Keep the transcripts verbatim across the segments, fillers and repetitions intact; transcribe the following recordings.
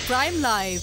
Prime live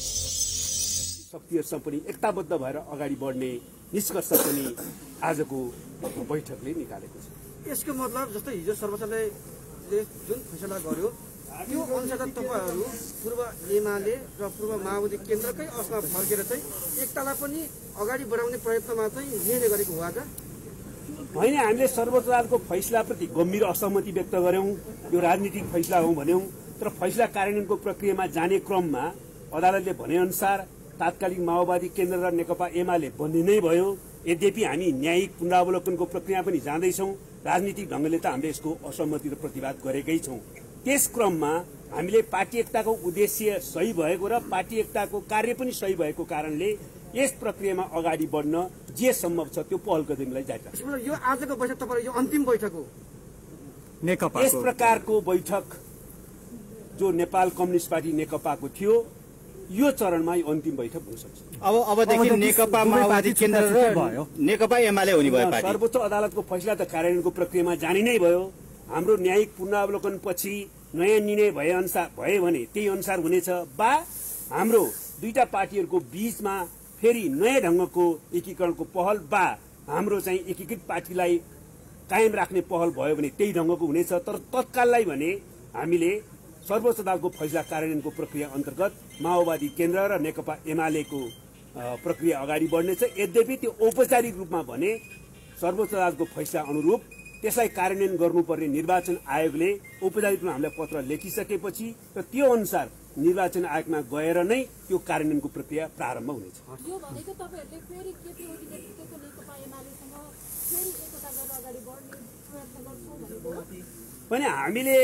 शक्तिहरूसँग पनि एकताबद्ध भएर अगाडि बढ्ने निष्कर्ष पनि आजको बैठकले निकालेको छ। यसको मतलब जस्तै हिजो सर्वोच्चले जुन फैसला गर्यो त्यो अनुसार तपाईहरु पूर्व एमाले र पूर्व माओवादी केन्द्रकै अवस्थामा फर्केर चाहिँ एकतालाई पनि अगाडि बढाउने प्रयत्नमा चाहिँ निर्णय गरेको हो आज होइन। हामीले सर्वोच्च अदालतको फैसलाप्रति गम्भीर असहमति व्यक्त गर्यौं। यो राजनीतिक फैसला हो भन्यौं, तर फैसला कार्यान्वयनको प्रक्रियामा जाने क्रममा अदालतले भनेअनुसार तात्कालिक माओवादी केन्द्र र नेकपा एमाले बन्ने नै भयो। यद्यपि हामी न्यायिक पुनरावलोकनको प्रक्रिया पनि जाँदैछौं। राजनीतिक ढंगले त हामीले यसको असहमति र प्रतिवाद गरेकै छौं। त्यस क्रममा हामीले पार्टी एकताको उद्देश्य सही भएको र पार्टी एकताको कार्य पनि सही भएको कारणले यस प्रक्रियामा अगाडि बढ्न जे सम्भव छ त्यो पहल कदमीलाई जारी राख्छौं। यो आजको बैठक तपाईहरु यो अन्तिम बैठक हो। नेकपा यस प्रकारको बैठक जो नेपाल कम्युनिस्ट पार्टी नेकपाको थियो यो चरणमा यो अन्तिम बैठक हुन सक्छ। अब अबदेखि नेकपा माओवादी केन्द्र र नेकपा एमाले हुने भयो। पार्टी सर्वोच्च अदालतको फैसला त कार्यान्वयनको प्रक्रियामा जाने नै भयो। हाम्रो न्यायिक पुनरावलोकन पछि नयाँ निर्णय भए अनुसार भयो भने त्यही अनुसार हुनेछ, बा हाम्रो दुईटा पार्टीहरूको बीचमा फेरि नयाँ ढंगको एकीकरणको पहल बा हाम्रो चाहिँ एकीकृत पार्टीलाई कायम राख्ने पहल भयो भने त्यही ढंगको हुनेछ। तर तत्काललाई भने हामीले सर्वोच्च अदालतको फैसला कार्यान्वयनको प्रक्रिया अन्तर्गत माओवादी केन्द्र र नेकपा एमालेको प्रक्रिया अगाडि बढ्नेछ। यद्यपि त्यो औपचारिक रूपमा भने सर्वोच्च अदालतको फैसला अनुरूप त्यसलाई कार्यान्वयन गर्नुपर्ने निर्वाचन आयोगले औपचारिक रूपमा हामीलाई पत्र लेखिसकेपछि र त्यो अनुसार निर्वाचन आयोगमा गएर नै त्यो कार्यान्वयनको प्रक्रिया प्रारम्भ हुनेछ। यो भनेको तपाईहरुले फेरि केपी ओली नेतृत्वको नेकपा एमालेसँग फेरि एकता गरेर अगाडि बढ्ने प्रयत्न गर्छौं भनेको हो। पनि हामीले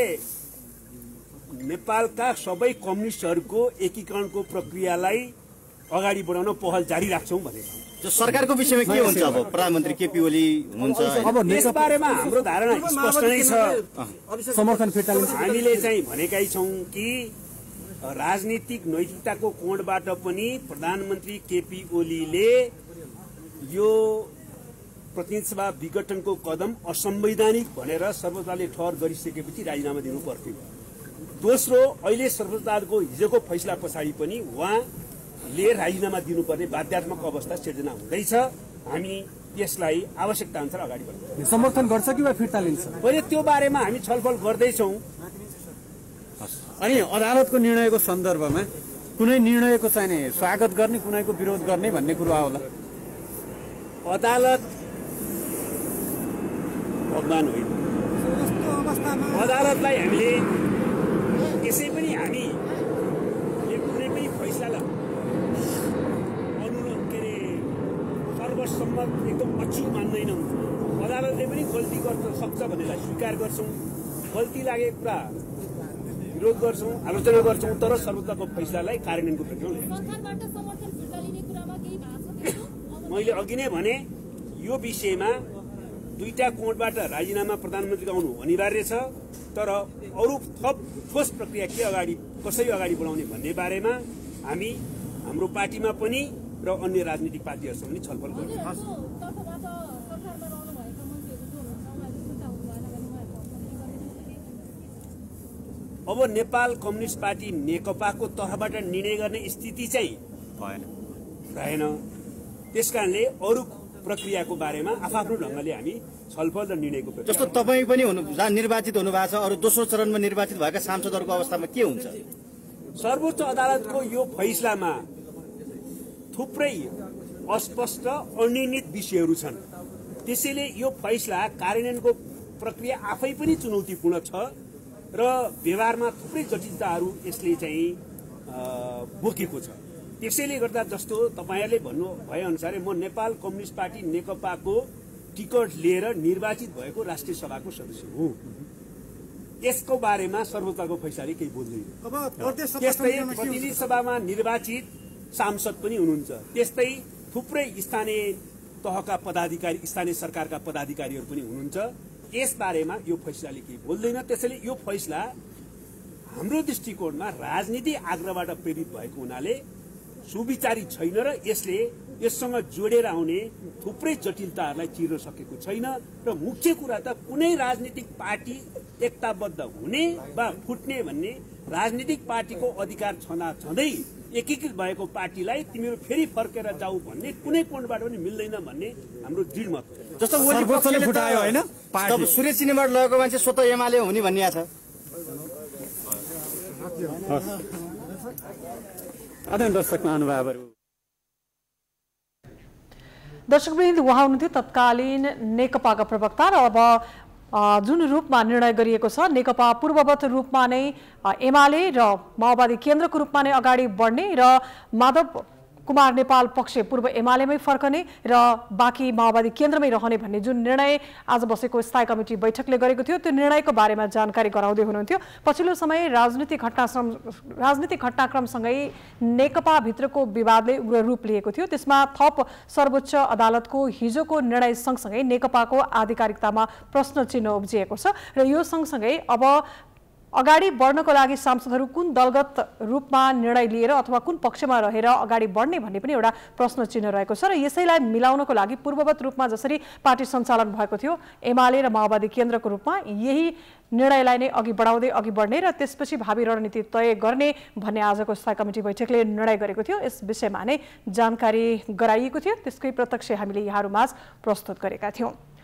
नेपालका सबै कम्युनिस्टहरूको एकीकरणको प्रक्रियालाई अगाडि बढाउन पहल जारी राख्छौं भनेको जो सरकारको विषयमा के हुन्छ। अब प्रधानमन्त्री केपी ओली हुनुहुन्छ, अब यस बारेमा हाम्रो धारणा स्पष्ट नै छ। समर्थन फिर्ता लिन्छ। हामीले चाहिँ भनेकै छौं कि राजनीतिक नैतिकताको कोणबाट पनि प्रधानमन्त्री केपी ओलीले यो प्रतिनिधि सभा विघटनको कदम असंवैधानिक भनेर सर्वोच्च अदालतले ठहर गरिसकेपछि राजीनामा दिनु पर्थ्यो। दोस्रो, अहिले सर्वोच्च अदालतको हिजोको फैसला पछाडि पनि उहाँले राजीनामा दिनुपर्ने बाध्यात्मक अवस्था सिर्जना हुँदैछ। हामी यसलाई आवश्यकता अनुसार अगाडि बढ्छौं। समर्थन गर्छ कि वा फिर्ता लिन्छ अहिले त्यो बारेमा हामी छलफल गर्दैछौं। अनि अदालतको निर्णयको सन्दर्भमा कुनै निर्णयको चाहिँ स्वागत गर्ने कुनैको विरोध गर्ने भन्ने कुरा होला। अदालत भगवान होइन। अदालतलाई हामीले यसै पनि हामी कुनै पनि फैसलालाई अनुरोध के अरे सर्वसम्मत एकदम अचुक मान्दैनौँ। अदालतले पनि गल्ती गर्न सक्छ भनेर स्वीकार गर्छौँ। गल्ती लागेको कुरा विरोध गर्छौँ, आलोचना गर्छौँ, तर सर्वोच्चको फैसलालाई कार्यान्वयनको प्रक्रिया मैले अघि नै भने यो विषयमा दुईटा कोणबाट राजीनामा प्रधानमन्त्रीको आउनु अनिवार्य छ। तर अरू थप ठोस प्रक्रिया के अगाडि कसरी अगाडि बढाउने भन्ने बारेमा हामी हाम्रो पार्टीमा पनि र अन्य राजनीतिक पार्टीहरूसँग पनि छलफल गर्छौँ। अब नेपाल कम्युनिस्ट पार्टी नेकपाको तर्फबाट निर्णय गर्ने स्थिति चाहिँ भएन रहेन। त्यसकारणले अरू प्रक्रियाको बारेमा आफ्नो ढंगले हामी छलफल र निर्णयको प्रक्रिया। जस्तो तपाईँ पनि हुनु निर्वाचित हुनु भएको छ, अरू दोस्रो चरणमा निर्वाचित भएका सांसदहरूको अवस्थामा के हुन्छ? सर्वोच्च अदालतको यो फैसलामा थुप्रै अस्पष्ट अनिर्णित विषयहरू छन्। त्यसैले यो फैसला कार्यान्वयनको प्रक्रिया आफै पनि चुनौतीपूर्ण छ र व्यवहारमा थुप्रै जटिलताहरू यसले चाहिँ बोकेको छ। त्यसैले गर्दा जस्तो तपाईहरुले भन्नु भए अनुसार म नेपाल कम्युनिस्ट पार्टी नेकपाको टिकट लिएर निर्वाचित भएको राष्ट्रिय सभाको सदस्य हुँ। यसको बारेमा सर्वोच्चको फैसलाले केही बोल्दैन। त्यस्तै प्रतिनिधि सभामा निर्वाचित सांसद पनि हुनुहुन्छ, त्यस्तै थुप्रै स्थानीय तहका पदाधिकारी स्थानीय सरकारका पदाधिकारीहरू पनि हुनुहुन्छ। यस बारेमा यो फैसलाले केही बोल्दैन। त्यसैले यो फैसला हाम्रो दृष्टिकोणमा राजनीतिक आग्रहबाट प्रेरित भएको हुनाले सुविचारित छैन र यसले यससँग जोडेर आउने थुप्रै जटिलताहरूलाई चिर्न सकेको छैन। र मुख्य कुरा त कुनै राजनीतिक पार्टी एकताबद्ध हुने वा फुट्ने भन्ने राजनीतिक पार्टीको अधिकार छँदा छँदै एकीकृत भएको पार्टीलाई तिमीहरू फेरि फर्केर जाऊ भन्ने कुनै कोणबाट पनि मिल्दैन भन्ने हाम्रो दृढ मत हो। जस्तो ओली पक्षले फुटायो होइन तब सुरेश चिनीबाट लगेको मान्छे स्वतः एमाले हुने भन्ने छ। आदरणीय दर्शक महानुभावहरू, दर्शकवृन्द, उहाँ हुनुहुन्थ्यो तत्कालीन नेकपाका प्रवक्ता र अब जुन रूपमा निर्णय गरिएको छ नेकपा पूर्ववत रूपमा नै एमाले र माओवादी केन्द्रको रूपमा नै अगाडि बढ्ने र माधव कुमार नेपाल पक्ष पूर्व एमालेमै फर्कने र बाँकी माओवादी केन्द्रमै रहने भन्ने जुन निर्णय आज बसेको स्थायी कमिटी बैठकले गरेको थियो त्यो निर्णयको बारेमा जानकारी गराउँदै हुनुहुन्थ्यो। पछिल्लो समय राजनीतिक घटनाक्रम राजनीतिक घटनाक्रमसँगै नेकपाभित्रको विवादले उग्र रूप लिएको थियो। त्यसमा थप सर्वोच्च अदालतको हिजोको निर्णय सँगसँगै नेकपाको आधिकारिकतामा प्रश्न चिन्ह उब्जिएको छ र यो सँगसँगै अब अगाडि बढ्नको लागि सांसदहरू कुन दलगत रूपमा निर्णय लिएर अथवा कुन पक्षमा रहेर अगाडि बढ्ने भन्ने पनि एउटा प्रश्न चिन्ह रहेको छ र यसैलाई मिलाउनको लागि पूर्ववत रूपमा जसरी पार्टी सञ्चालन भएको थियो एमाले र माओवादी केन्द्रको रूपमा यही निर्णयलाई नै अघि बढाउँदै अघि बढ्ने र त्यसपछि भावी रणनीति तय गर्ने भन्ने आजको स्थायी कमिटी बैठकले निर्णय गरेको थियो। यस विषयमा नै जानकारी गराइएको थियो, त्यसकै प्रत्यक्ष हामीले यहाँहरूमाझ प्रस्तुत गरेका थियौँ।